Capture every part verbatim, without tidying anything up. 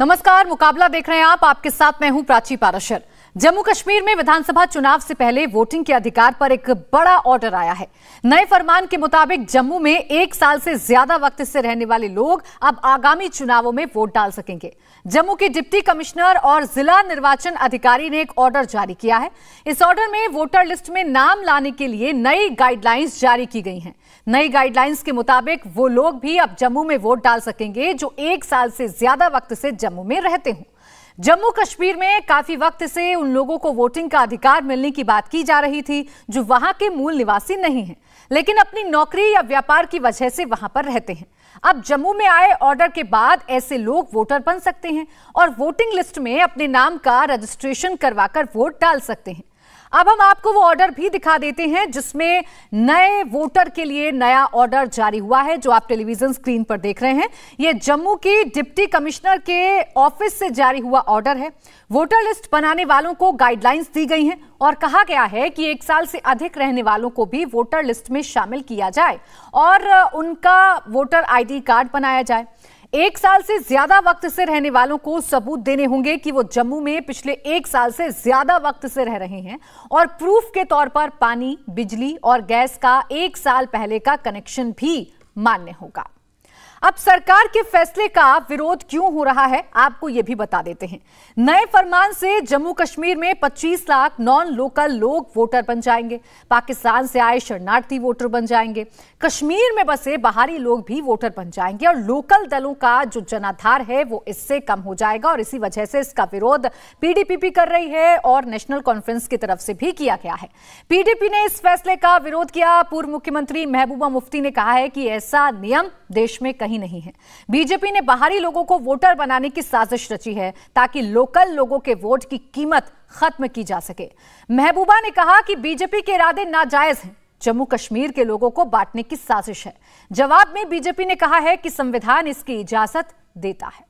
नमस्कार, मुकाबला देख रहे हैं आप। आपके साथ मैं हूं प्राची पाराशर। जम्मू कश्मीर में विधानसभा चुनाव से पहले वोटिंग के अधिकार पर एक बड़ा ऑर्डर आया है। नए फरमान के मुताबिक जम्मू में एक साल से ज्यादा वक्त से रहने वाले लोग अब आगामी चुनावों में वोट डाल सकेंगे। जम्मू के डिप्टी कमिश्नर और जिला निर्वाचन अधिकारी ने एक ऑर्डर जारी किया है। इस ऑर्डर में वोटर लिस्ट में नाम लाने के लिए नई गाइडलाइंस जारी की गई हैं। नई गाइडलाइंस के मुताबिक वो लोग भी अब जम्मू में वोट डाल सकेंगे जो एक साल से ज्यादा वक्त से जम्मू में रहते हों। जम्मू कश्मीर में काफी वक्त से उन लोगों को वोटिंग का अधिकार मिलने की बात की जा रही थी जो वहां के मूल निवासी नहीं हैं, लेकिन अपनी नौकरी या व्यापार की वजह से वहां पर रहते हैं। अब जम्मू में आए ऑर्डर के बाद ऐसे लोग वोटर बन सकते हैं और वोटिंग लिस्ट में अपने नाम का रजिस्ट्रेशन करवाकर वोट डाल सकते हैं। अब हम आपको वो ऑर्डर भी दिखा देते हैं जिसमें नए वोटर के लिए नया ऑर्डर जारी हुआ है, जो आप टेलीविजन स्क्रीन पर देख रहे हैं। ये जम्मू की डिप्टी कमिश्नर के ऑफिस से जारी हुआ ऑर्डर है। वोटर लिस्ट बनाने वालों को गाइडलाइंस दी गई हैं और कहा गया है कि एक साल से अधिक रहने वालों को भी वोटर लिस्ट में शामिल किया जाए और उनका वोटर आईडी कार्ड बनाया जाए। एक साल से ज्यादा वक्त से रहने वालों को सबूत देने होंगे कि वो जम्मू में पिछले एक साल से ज्यादा वक्त से रह रहे हैं और प्रूफ के तौर पर पानी, बिजली और गैस का एक साल पहले का कनेक्शन भी मान्य होगा। अब सरकार के फैसले का विरोध क्यों हो रहा है, आपको यह भी बता देते हैं। नए फरमान से जम्मू कश्मीर में पच्चीस लाख नॉन लोकल लोग वोटर बन जाएंगे। पाकिस्तान से आए शरणार्थी वोटर बन जाएंगे। कश्मीर में बसे बाहरी लोग भी वोटर बन जाएंगे और लोकल दलों का जो जनाधार है वो इससे कम हो जाएगा और इसी वजह से इसका विरोध पीडीपी कर रही है और नेशनल कॉन्फ्रेंस की तरफ से भी किया गया है। पीडीपी ने इस फैसले का विरोध किया। पूर्व मुख्यमंत्री महबूबा मुफ्ती ने कहा है कि ऐसा नियम देश में कहीं नहीं है। बीजेपी ने बाहरी लोगों को वोटर बनाने की साजिश रची है ताकि लोकल लोगों के वोट की कीमत खत्म की जा सके। महबूबा ने कहा कि बीजेपी के इरादे नाजायज हैं, जम्मू कश्मीर के लोगों को बांटने की साजिश है। जवाब में बीजेपी ने कहा है कि संविधान इसकी इजाजत देता है।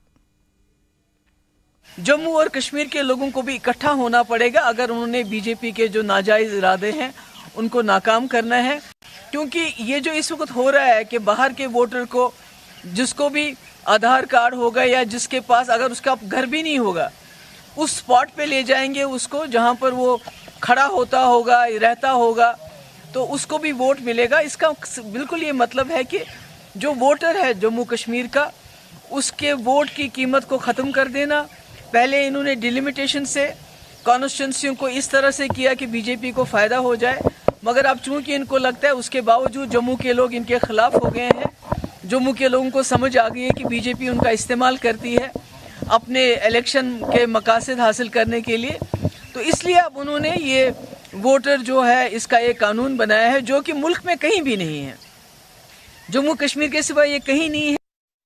जम्मू और कश्मीर के लोगों को भी इकट्ठा होना पड़ेगा अगर उन्होंने बीजेपी के जो नाजायज इरादे हैं उनको नाकाम करना है, क्योंकि ये जो इस वक्त हो रहा है कि बाहर के वोटर को, जिसको भी आधार कार्ड होगा या जिसके पास अगर उसका घर भी नहीं होगा, उस स्पॉट पे ले जाएंगे उसको जहां पर वो खड़ा होता होगा, रहता होगा, तो उसको भी वोट मिलेगा। इसका बिल्कुल ये मतलब है कि जो वोटर है जम्मू कश्मीर का, उसके वोट की कीमत को ख़त्म कर देना। पहले इन्होंने डिलिमिटेशन से कॉन्स्टिट्यूंसियों को इस तरह से किया कि बीजेपी को फ़ायदा हो जाए, मगर अब चूंकि इनको लगता है उसके बावजूद जम्मू के लोग इनके खिलाफ हो गए हैं। जम्मू के लोगों को समझ आ गई है कि बीजेपी उनका इस्तेमाल करती है अपने इलेक्शन के मकासद हासिल करने के लिए, तो इसलिए अब उन्होंने ये वोटर जो है इसका एक कानून बनाया है जो कि मुल्क में कहीं भी नहीं है, जम्मू कश्मीर के सिवा ये कहीं नहीं है।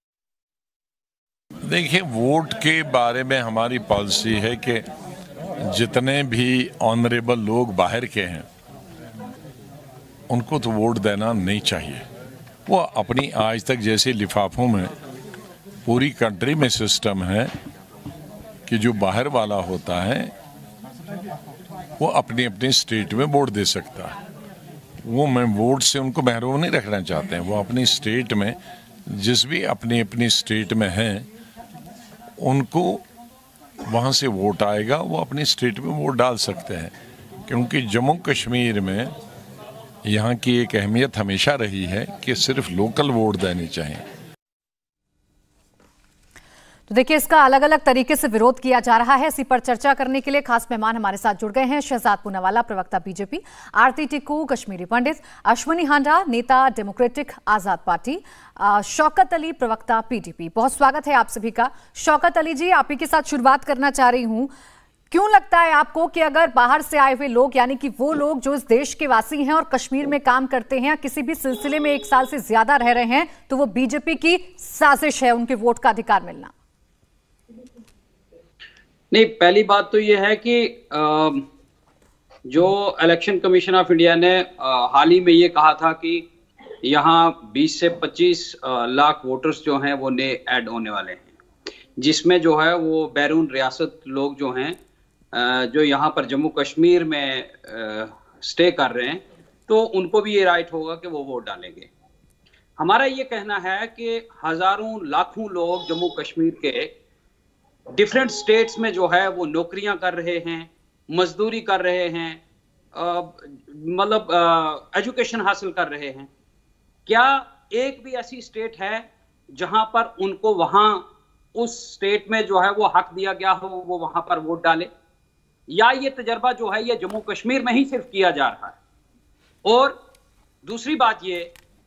देखिए, वोट के बारे में हमारी पॉलिसी है कि जितने भी ऑनरेबल लोग बाहर के हैं उनको तो वोट देना नहीं चाहिए। वो अपनी आज तक जैसे लिफाफों में पूरी कंट्री में सिस्टम है कि जो बाहर वाला होता है वो अपनी अपनी स्टेट में वोट दे सकता है। वो मैं वोट से उनको महरूम नहीं रखना चाहते हैं। वो अपनी स्टेट में जिस भी अपनी अपनी स्टेट में हैं उनको वहाँ से वोट आएगा, वो अपनी स्टेट में वोट डाल सकते हैं, क्योंकि जम्मू कश्मीर में यहाँ की एक अहमियत हमेशा रही है कि सिर्फ लोकल वोट देने चाहिए। तो देखिए, इसका अलग अलग तरीके से विरोध किया जा रहा है। इसी पर चर्चा करने के लिए खास मेहमान हमारे साथ जुड़ गए हैं। शहजाद पूनावाला, प्रवक्ता बीजेपी, आरती टिक्कू, कश्मीरी पंडित, अश्वनी हांडा, नेता डेमोक्रेटिक आजाद पार्टी, शौकत अली, प्रवक्ता पीडीपी। बहुत स्वागत है आप सभी का। शौकत अली जी, आप ही के साथ शुरुआत करना चाह रही हूं। क्यों लगता है आपको कि अगर बाहर से आए हुए लोग, यानी कि वो लोग जो इस देश के वासी हैं और कश्मीर में काम करते हैं या किसी भी सिलसिले में एक साल से ज्यादा रह रहे हैं, तो वो बीजेपी की साजिश है उनके वोट का अधिकार मिलना? नहीं, पहली बात तो ये है कि जो इलेक्शन कमीशन ऑफ इंडिया ने हाल ही में ये कहा था कि यहाँ बीस से पच्चीस लाख वोटर्स जो हैं वो नए ऐड होने वाले हैं, जिसमें जो है वो बैरून रियासत लोग जो हैं जो यहाँ पर जम्मू कश्मीर में स्टे कर रहे हैं, तो उनको भी ये राइट होगा कि वो वोट डालेंगे। हमारा ये कहना है कि हजारों लाखों लोग जम्मू कश्मीर के डिफरेंट स्टेट्स में जो है वो नौकरियां कर रहे हैं, मजदूरी कर रहे हैं, मतलब एजुकेशन हासिल कर रहे हैं। क्या एक भी ऐसी स्टेट है जहां पर उनको वहां उस स्टेट में जो है वो हक दिया गया हो, वो वहां पर वोट डाले? या ये तजर्बा जो है ये जम्मू कश्मीर में ही सिर्फ किया जा रहा है? और दूसरी बात ये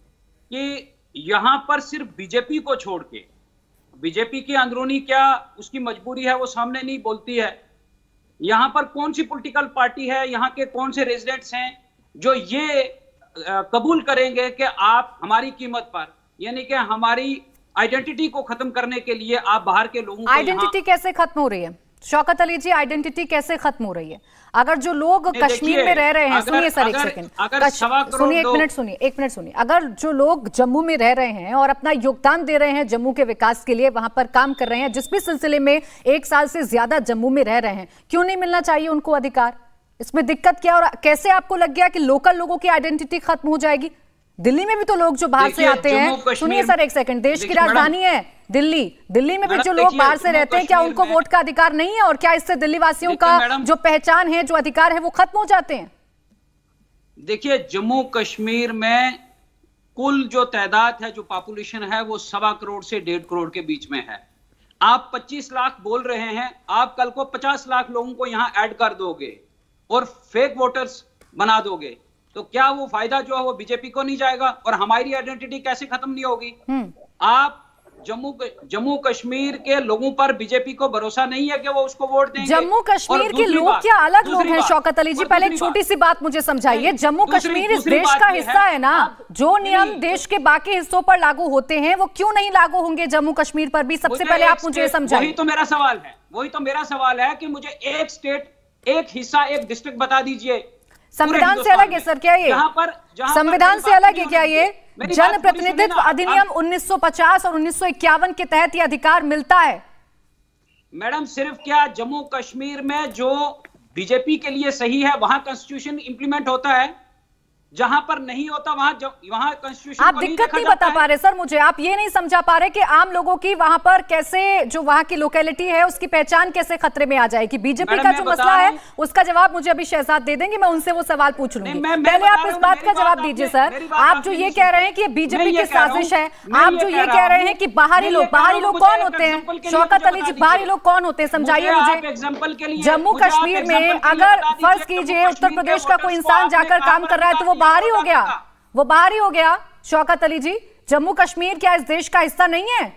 कि यहां पर सिर्फ बीजेपी को छोड़ के, बीजेपी की अंदरूनी क्या उसकी मजबूरी है वो सामने नहीं बोलती है। यहां पर कौन सी पॉलिटिकल पार्टी है, यहां के कौन से रेजिडेंट्स हैं जो ये आ, कबूल करेंगे कि आप हमारी कीमत पर, यानी कि हमारी आइडेंटिटी को खत्म करने के लिए आप बाहर के लोगों को। आइडेंटिटी कैसे खत्म हो रही है शौकत अली जी? आइडेंटिटी कैसे खत्म हो रही है? अगर जो लोग कश्मीर में रह रहे हैं, सुनिए सर एक सेकंड, सुनिए एक मिनट सुनिए एक मिनट सुनिए अगर जो लोग जम्मू में रह रहे हैं और अपना योगदान दे रहे हैं जम्मू के विकास के लिए, वहां पर काम कर रहे हैं, जिस भी सिलसिले में एक साल से ज्यादा जम्मू में रह रहे हैं, क्यों नहीं मिलना चाहिए उनको अधिकार? इसमें दिक्कत क्या? और कैसे आपको लग गया कि लोकल लोगों की आइडेंटिटी खत्म हो जाएगी? दिल्ली में भी तो लोग जो बाहर से आते हैं, सुनिए सर एक सेकंड, देश की राजधानी है दिल्ली, दिल्ली में भी जो लोग बाहर से रहते हैं, क्या उनको वोट का अधिकार नहीं है? और क्या इससे दिल्ली वासियों का जो पहचान है, जो अधिकार है, वो खत्म हो जाते हैं? देखिए, जम्मू कश्मीर में कुल जो तादाद है, जो पॉपुलेशन है, वो सवा करोड़ से डेढ़ करोड़ के बीच में है। आप पच्चीस लाख बोल रहे हैं, आप कल को पचास लाख लोगों को यहां ऐड कर दोगे और फेक वोटर्स बना दोगे, तो क्या वो फायदा जो है वो बीजेपी को नहीं जाएगा? और हमारी आइडेंटिटी कैसे खत्म नहीं होगी? आप जम्मू जम्मू कश्मीर के लोगों पर बीजेपी को भरोसा नहीं है कि वो उसको वोट देंगे? जम्मू कश्मीर के लोग क्या अलग लोग हैं शौकत अली जी? पहले एक छोटी सी बात मुझे समझाइए, जम्मू कश्मीर इस देश का हिस्सा है ना, जो नियम देश के बाकी हिस्सों पर लागू होते हैं वो क्यों नहीं लागू होंगे जम्मू कश्मीर पर भी? सबसे पहले आप मुझे समझाइए। वही तो मेरा सवाल है, वही तो मेरा सवाल है कि मुझे एक स्टेट, एक हिस्सा, एक डिस्ट्रिक्ट बता दीजिए। संविधान से अलग है सर क्या ये? पर संविधान से अलग है क्या ये? जन प्रतिनिधित्व अधिनियम उन्नीस सौ पचास और उन्नीस सौ इक्यावन के तहत ये अधिकार मिलता है। मैडम, सिर्फ क्या जम्मू कश्मीर में जो बीजेपी के लिए सही है वहां कॉन्स्टिट्यूशन इंप्लीमेंट होता है, जहां पर नहीं होता वहां वहां कॉन्स्टिट्यूशन आप दिक्कत नहीं बता पा रहे सर मुझे, आप ये नहीं समझा पा रहे कि आम लोगों की वहां पर कैसे, जो वहां की लोकेलिटी है उसकी पहचान कैसे खतरे में आ जाएगी? बीजेपी का जो मसला है उसका जवाब मुझे अभी शहजाद दे देंगे, मैं उनसे वो सवाल पूछ लूंगी। पहले आप इस बात का जवाब दीजिए सर, आप जो ये कह रहे हैं कि बीजेपी की साजिश है, आप जो ये कह रहे हैं कि बाहरी लोग, बाहरी लोग कौन होते हैं शौकत अली जी? बाहरी लोग कौन होते हैं समझाइए मुझे। एग्जाम्पल के लिए जम्मू कश्मीर में अगर फर्ज कीजिए उत्तर प्रदेश का कोई इंसान जाकर काम कर रहा है तो वो बाहरी हो गया, वो बाहरी हो गया शौकत अली जी। जम्मू कश्मीर क्या इस देश का हिस्सा नहीं है?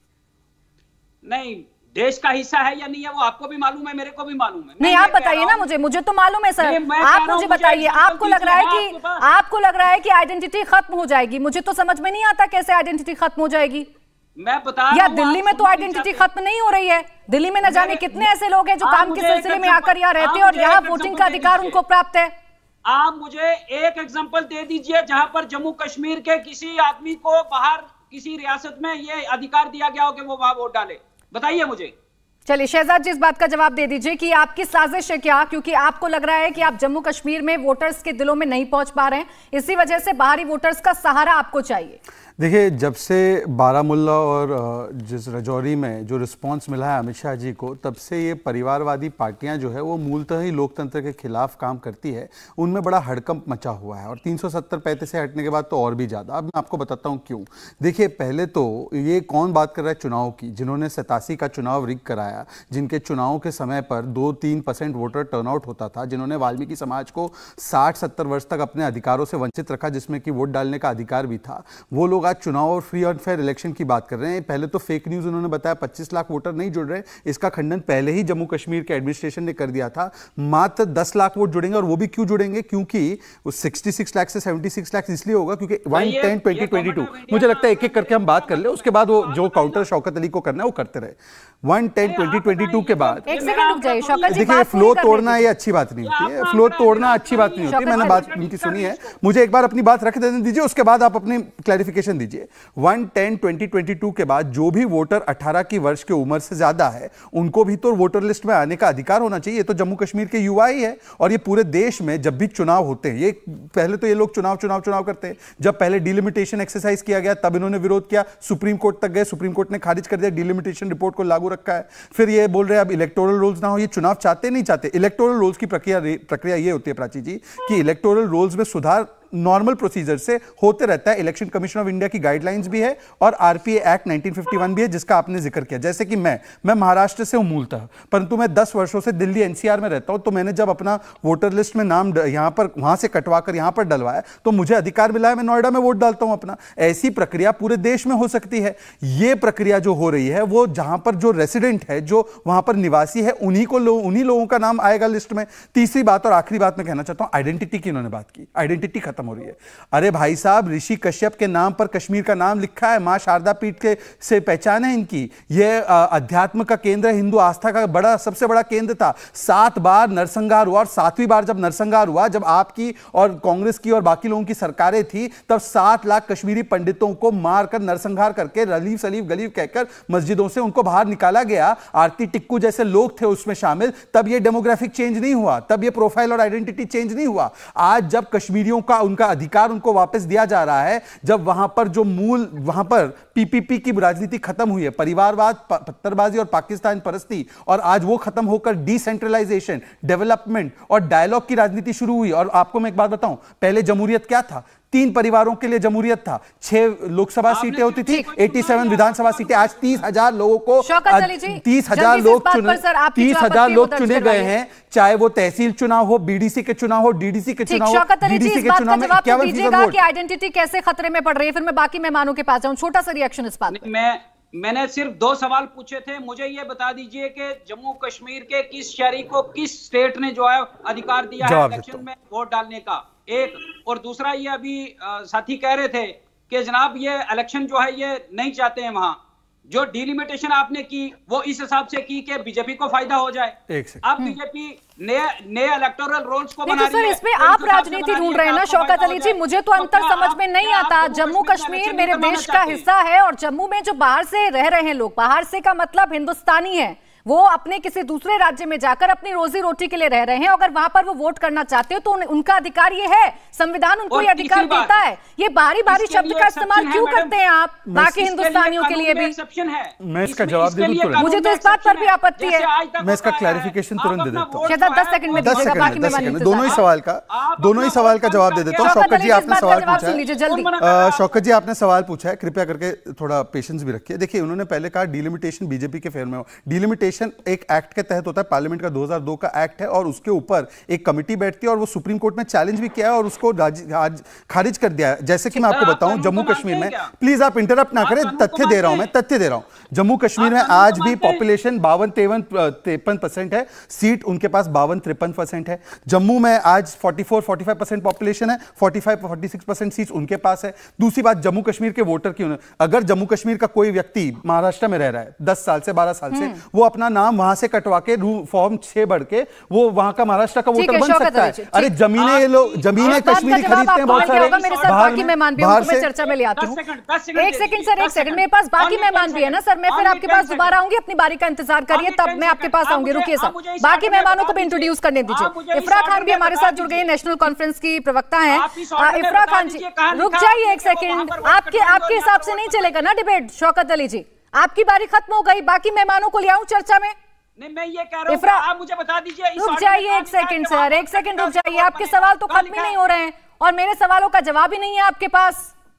नहीं, देश का हिस्सा है या नहीं है वो आपको भी मालूम है, मेरे को भी मालूम है। नहीं, आप बताइए ना मुझे, मुझे तो मालूम है सर, आप मुझे बताइए। आपको लग रहा है कि आपको लग रहा है कि आइडेंटिटी खत्म हो जाएगी, मुझे तो समझ में नहीं आता कैसे आइडेंटिटी खत्म हो जाएगी। मैं बता या दिल्ली में तो आइडेंटिटी खत्म नहीं हो रही है, दिल्ली में न जाने कितने ऐसे लोग हैं जो काम के सिलसिले में आकर यहाँ रहते हैं और यहाँ वोटिंग का अधिकार उनको प्राप्त है। आप मुझे एक एग्जांपल दे दीजिए जहां पर जम्मू कश्मीर के किसी आदमी को बाहर किसी रियासत में ये अधिकार दिया गया हो कि वो वहां वोट डाले, बताइए मुझे। चलिए शहजाद जी, इस बात का जवाब दे दीजिए कि आपकी साजिश है क्या? क्योंकि आपको लग रहा है कि आप जम्मू कश्मीर में वोटर्स के दिलों में नहीं पहुंच पा रहे हैं, इसी वजह से बाहरी वोटर्स का सहारा आपको चाहिए। देखिए, जब से बारामुल्ला और जिस रजौरी में जो रिस्पांस मिला है अमित शाह जी को, तब से ये परिवारवादी पार्टियां जो है वो मूलतः ही लोकतंत्र के खिलाफ काम करती है, उनमें बड़ा हड़कंप मचा हुआ है। और तीन सौ सत्तर पैंतीस से हटने के बाद तो और भी ज़्यादा। अब मैं आपको बताता हूँ क्यों। देखिए, पहले तो ये कौन बात कर रहा है चुनाव की, जिन्होंने सतासी का चुनाव रिग कराया, जिनके चुनाव के समय पर दो तीन परसेंट वोटर टर्नआउट होता था, जिन्होंने वाल्मीकि समाज को साठ सत्तर वर्ष तक अपने अधिकारों से वंचित रखा, जिसमें कि वोट डालने का अधिकार भी था, वो लोग आज चुनाव और फ्री और फेयर इलेक्शन की बात कर रहे हैं। पहले तो फेक न्यूज़ उन्होंने बताया पच्चीस लाख वोटर नहीं जुड़ रहे, इसका खंडन पहले ही जम्मू कश्मीर के एडमिनिस्ट्रेशन ने कर दिया था। मात्र दस लाख वोट जुड़ेंगे, और वो भी क्यों जुड़ेंगे? क्योंकि उस छियासठ लाख से छिहत्तर लाख इसलिए होगा क्योंकि one ten twenty twenty two, मुझे लगता है एक एक करके हम बात कर ले, उसके बाद वो जो काउंटर शौकत अली को करना है वो करते रहे। One ten twenty twenty two के बाद देखिए, फ्लो तोड़ना ये अच्छी बात नहीं होती है, फ्लो तोड़ना अच्छी बात नहीं होती। मैंने बात उनकी सुनी है, मुझे एक बार अपनी बात रख देने दीजिए, उसके बाद आप अपनी क्लैरिफिकेशन कैलकुलेशन दीजिए, one ten twenty twenty two के बाद जो भी वोटर अठारह की वर्ष की उम्र से ज्यादा है उनको भी तो वोटर लिस्ट में आने का अधिकार होना चाहिए। ये तो जम्मू कश्मीर के युवा ही है, और ये पूरे देश में जब भी चुनाव होते हैं, ये पहले तो ये लोग चुनाव चुनाव चुनाव करते हैं। जब पहले डिलिमिटेशन एक्सरसाइज किया गया तब इन्होंने विरोध किया, सुप्रीम कोर्ट तक गए, सुप्रीम कोर्ट ने खारिज कर दिया, डिलिमिटेशन रिपोर्ट को लागू रखा है। फिर ये बोल रहे हैं अब इलेक्टोरल रोल्स ना हो। ये चुनाव चाहते नहीं चाहते। इलेक्टोरल रोल्स की प्रक्रिया प्रक्रिया ये होती है प्राची जी कि इलेक्टोरल रोल्स में सुधार नॉर्मल प्रोसीजर से होते रहता है। इलेक्शन कमीशन ऑफ इंडिया की गाइडलाइंस भी है और RPA act nineteen fifty one भी है, जिसका आपने जिक्र किया। जैसे कि मैं मैं महाराष्ट्र से हूं मूलतः, परंतु मैं दस वर्षों से दिल्ली एनसीआर में रहता हूं। तो मैंने जब अपना वोटर लिस्ट में नाम यहां पर वहां से कटवाकर यहां पर डलवाया तो मुझे अधिकार मिला है, मैं नोएडा में वोट डालता हूं अपना। ऐसी प्रक्रिया पूरे देश में हो सकती है। यह प्रक्रिया जो हो रही है वो जहां पर जो रेसिडेंट है, जो वहां पर निवासी है, उन्हीं को लो, उन्हीं लोगों का नाम आएगा लिस्ट में। तीसरी बात और आखिरी बात मैं कहना चाहता हूं, आइडेंटिटी की उन्होंने बात की, आइडेंटिटी खत्म हो रही है। अरे भाई साहब, ऋषि कश्यप के नाम पर कश्मीर का नाम लिखा है, मां शारदा पीठ के से पहचान है इनकी। यह अध्यात्म का केंद्र है, हिंदू आस्था का बड़ा सबसे बड़ा केंद्र था। सात बार नरसंहार हुआ और सातवीं बार जब नरसंहार हुआ, जब आपकी और कांग्रेस की और बाकी लोगों की सरकारें थी, तब सात लाख कश्मीरी पंडितों को मारकर नरसंहार करके रलीफ सलीफ गलीफ कहकर मस्जिदों से उनको बाहर निकाला गया। आरती टिक्कू जैसे लोग थे उसमें शामिल। तब यह डेमोग्राफिक चेंज नहीं हुआ, तब यह प्रोफाइल और आइडेंटिटी चेंज नहीं हुआ। आज जब कश्मीरियों का उनका अधिकार उनको वापस दिया जा रहा है, जब वहां पर जो मूल वहां पर पीपीपी की राजनीति खत्म हुई है, परिवारवाद, पत्थरबाजी और पाकिस्तान परस्ती, और आज वो खत्म होकर डिसेंट्रलाइजेशन, डेवलपमेंट और डायलॉग की राजनीति शुरू हुई। और आपको मैं एक बात बताऊं, पहले जमहूरियत क्या था? तीन परिवारों के लिए जमहूरियत था, छह लोकसभा सीटें होती थी, सत्तासी विधानसभा सीटें। आज तीस हजार लोगों को तीस हजार लोग चुने तीस हजार लोग चुने गए हैं, चाहे वो तहसील चुनाव हो, बीडीसी के चुनाव हो, डीडीसी के चुनाव हो, डीडीसी के चुनाव में इक्यावन फीसद वोट। आइडेंटिटी कैसे खतरे में पड़ रही है? फिर मैं बाकी मेहमानों के पास जाऊं, छोटा सा रिएक्शन इस बात पे। मैं मैंने सिर्फ दो सवाल पूछे थे। मुझे ये बता दीजिए कि जम्मू कश्मीर के किस शहरी को किस स्टेट ने जो है अधिकार दिया है इलेक्शन में वोट डालने का, एक। और दूसरा, ये अभी आ, साथी कह रहे थे कि जनाब ये इलेक्शन जो है ये नहीं चाहते हैं। वहां जो डिलिमिटेशन आपने की वो इस हिसाब से की कि बीजेपी को फायदा हो जाए। अब बीजेपी नए नए इलेक्टोरल रोल्स को बना रही है। इसमें आप राजनीति ढूंढ रहे हैं ना शौकत अली जी, मुझे तो अंतर समझ में नहीं आता। जम्मू कश्मीर मेरे देश का हिस्सा है, और जम्मू में जो बाहर से रह रहे हैं लोग, बाहर से का मतलब हिंदुस्तानी है, वो अपने किसी दूसरे राज्य में जाकर अपनी रोजी रोटी के लिए रह रहे हैं। अगर वहां पर वो वोट करना चाहते हो तो उनका अधिकार ये है, संविधान उनको ये अधिकार देता है। ये बारी बारी शब्द का इस्तेमाल क्यों करते हैं आप बाकी हिंदुस्तानियों के लिए भी? मैं इसका जवाब दे दूं, मुझे तो इस बात पर भी आपत्ति है। मैं इसका क्लैरिफिकेशन तुरंत दे देता हूँ, दस सेकंड में दीजिएगा, बाकी मैं दोनों ही सवाल का दोनों ही सवाल का जवाब दे देता हूँ। शौकत जी आपने सवाल पूछा है, शौकत जी आपने सवाल पूछा है, कृपया करके थोड़ा पेशेंस भी रखिए। देखिए, उन्होंने पहले कहा डिलिमिटेशन बीजेपी के फेवर में हो। डिलिमिटेशन एक एक्ट के तहत होता है, पार्लियामेंट का दो हज़ार दो का एक्ट है, और उसके ऊपर एक कमेटी बैठती है और वो सुप्रीम कोर्ट में चैलेंज भी किया है और उसको आज खारिज कर दिया है। जैसे कि मैं आपको बताऊं, जम्मू कश्मीर में, प्लीज आप इंटरप्ट ना करें, तथ्य दे रहा हूं मैं, तथ्य दे रहा हूं। जम्मू कश्मीर में आज भी पॉपुलेशन बावन तेवन तिरपन परसेंट है, सीट उनके पास बावन तिरपन परसेंट है। जम्मू में आज चौवालीस पैंतालीस परसेंट पॉपुलेशन है, पैंतालीस छियालीस परसेंट सीट उनके पास है। दूसरी बात, जम्मू कश्मीर के वोटर की, अगर जम्मू कश्मीर का कोई व्यक्ति महाराष्ट्र में रह रहा है दस साल से बारह साल से, वो अपना नाम वहां से कटवा के फॉर्म छह बढ़ के वो वहां का महाराष्ट्र का वोटर बन सकता है। अरे जमीनें ये लोग जमीनें कश्मीरी खरीदते हैं बहुत सारे। मेरे साथ बाकी मेहमान भी हैं, उनको मैं चर्चा में ले आती हूं। एक सेकंड सर, एक सेकंड, मेरे पास बाकी मेहमान भी है ना सर, मैं फिर आपके पास दोबारा आऊंगी, अपनी बारी का इंतजार करिए, तब मैं आपके पास आऊंगी। रुकिए सर, बाकी मेहमानों को भी इंट्रोड्यूस करने दीजिए। इफ्रा खान भी हमारे साथ जुड़ गई है, नेशनल कॉन्फ्रेंस की प्रवक्ता है। इफ्रा खान जी रुक जाइए एक सेकंड, आपके आपके हिसाब से नहीं चलेगा ना डिबेट। शौकत अली जी, आपकी बारी खत्म हो गई, बाकी मेहमानों को ले आऊं चर्चा में। नहीं, मैं ये कह रहा हूं, आप मुझे बता दीजिए। रुक जाइए एक सेकंड सर, एक सेकंड रुक जाइए, आपके सवाल तो खत्म ही नहीं हो रहे हैं और मेरे सवालों का जवाब ही नहीं है आपके पास।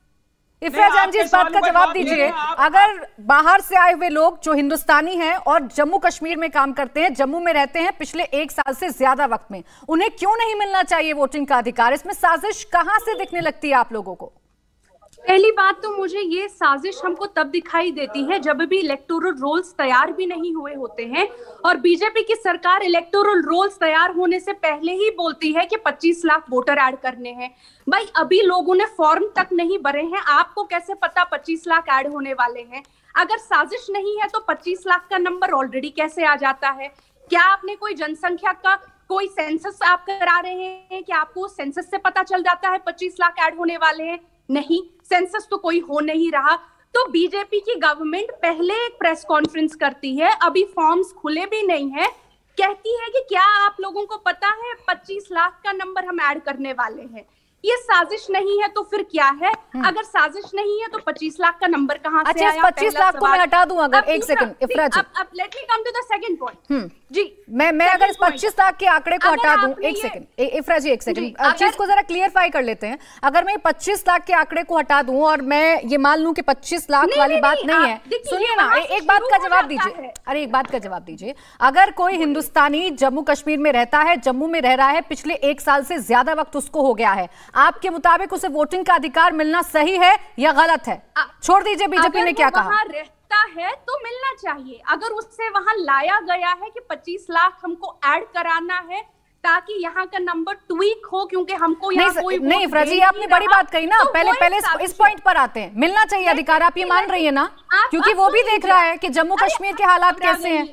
इफ्रा जान जी, इस बात का जवाब दीजिए, अगर बाहर से आए हुए लोग जो हिंदुस्तानी हैं और जम्मू कश्मीर में काम करते हैं, जम्मू में रहते हैं पिछले एक साल से ज्यादा वक्त में, उन्हें क्यों नहीं मिलना चाहिए वोटिंग का अधिकार? इसमें साजिश कहां से दिखने लगती है आप लोगों को? पहली बात तो मुझे ये साजिश हमको तब दिखाई देती है जब भी इलेक्टोरल रोल्स तैयार भी नहीं हुए होते हैं, और बीजेपी की सरकार इलेक्टोरल रोल्स तैयार होने से पहले ही बोलती है कि पच्चीस लाख वोटर ऐड करने हैं। भाई, अभी लोगों ने फॉर्म तक नहीं भरे हैं, आपको कैसे पता पच्चीस लाख ऐड होने वाले हैं? अगर साजिश नहीं है तो पच्चीस लाख का नंबर ऑलरेडी कैसे आ जाता है? क्या आपने कोई जनसंख्या का कोई सेंसस आप करा रहे हैं कि आपको सेंसस से पता चल जाता है पच्चीस लाख ऐड होने वाले हैं? नहीं, सेंसस तो कोई हो नहीं रहा। तो बीजेपी की गवर्नमेंट पहले एक प्रेस कॉन्फ्रेंस करती है, अभी फॉर्म्स खुले भी नहीं है, कहती है कि क्या आप लोगों को पता है पच्चीस लाख का नंबर हम ऐड करने वाले हैं। ये साजिश नहीं है तो फिर क्या है? अगर साजिश नहीं है तो पच्चीस लाख का नंबर कहां से अच्छा, आया? पच्चीस लाख को मैं हटा दूं अगर, एक सेकंड इफ्रा जी, अब अब let me come to the second point ji. मैं मैं अगर इस पच्चीस लाख के आंकड़े को हटा दूं, एक सेकंड इफ्रा जी, एक सेकंड चीज को जरा क्लियरफाई कर लेते हैं। अगर मैं पच्चीस लाख के आंकड़े को हटा दूं और मैं ये मान लूं कि पच्चीस लाख वाली बात नहीं है, सुनिए ना, एक बात का जवाब दीजिए, अरे एक बात का जवाब दीजिए। अगर कोई हिंदुस्तानी जम्मू कश्मीर में रहता है, जम्मू में रह रहा है, पिछले एक साल से ज्यादा वक्त उसको हो गया है, आपके मुताबिक उसे वोटिंग का अधिकार मिलना सही है या गलत है? छोड़ दीजिए बीजेपी ने क्या कहा, रहता है तो मिलना चाहिए। अगर उससे वहां लाया गया है कि पच्चीस लाख हमको ऐड कराना है ताकि यहाँ का नंबर ट्वीक हो, क्योंकि हमको यहाँ कोई नहीं इफ्रा जी, आपने बड़ी बात कही ना, तो पहले पहले इस पॉइंट पर आते हैं। मिलना चाहिए अधिकार, आप ये मान रही है ना? क्योंकि वो भी देख रहा है कि जम्मू कश्मीर के हालात कैसे हैं।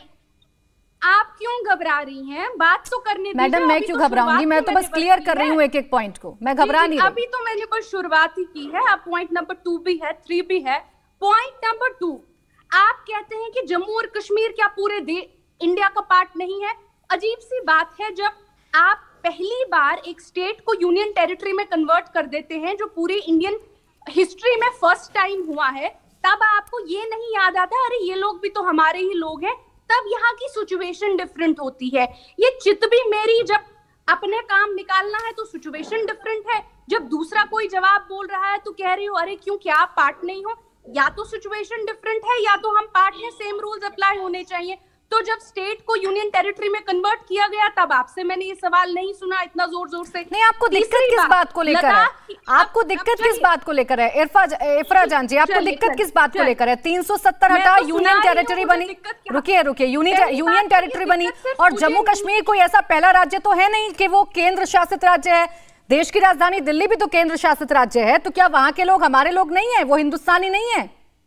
आप क्यों घबरा रही हैं? बात तो करने दीजिए। मैडम मैं क्यों घबराऊंगी, मैं तो बस क्लियर कर रही हूँ एक एक पॉइंट को, मैं घबरा नहीं रही। अभी तो मैंने बस शुरुआत ही की है। अब पॉइंट नंबर टू भी है, थ्री भी है। पॉइंट नंबर टू, आप कहते हैं कि जम्मू और कश्मीर क्या पूरे इंडिया का पार्ट नहीं है? अजीब सी बात है, जब आप पहली बार एक स्टेट को यूनियन टेरिटरी में कन्वर्ट कर देते हैं, जो पूरी इंडियन हिस्ट्री में फर्स्ट टाइम हुआ है, तब आपको ये नहीं याद आता अरे ये लोग भी तो हमारे ही लोग हैं। तब यहाँ की सिचुएशन डिफरेंट होती है। ये चित भी मेरी, जब अपने काम निकालना है तो सिचुएशन डिफरेंट है, जब दूसरा कोई जवाब बोल रहा है तो कह रही हो अरे क्यों, क्या आप पार्ट नहीं हो? या तो सिचुएशन डिफरेंट है या तो हम पार्ट हैं, सेम रूल्स अप्लाई होने चाहिए। तो जब स्टेट को यूनियन टेरिटरी में कन्वर्ट किया गया तब आपसे मैंने ये सवाल नहीं सुना इतना जोर जोर से। नहीं, आपको दिक्कत किस बात को लेकर है? आपको दिक्कत किस बात को लेकर है इरफा इफ्रा जान जी, आपको दिक्कत किस बात को लेकर है? तीन सौ सत्तर हटा, यूनियन टेरिटरी बनी, रुकिए रुकिए, यूनियन टेरिटरी बनी, और जम्मू कश्मीर कोई ऐसा पहला राज्य तो है नहीं कि वो केंद्र शासित राज्य है। देश की राजधानी दिल्ली भी तो केंद्र शासित राज्य है, तो क्या वहां के लोग हमारे लोग नहीं है? वो हिंदुस्तानी नहीं है?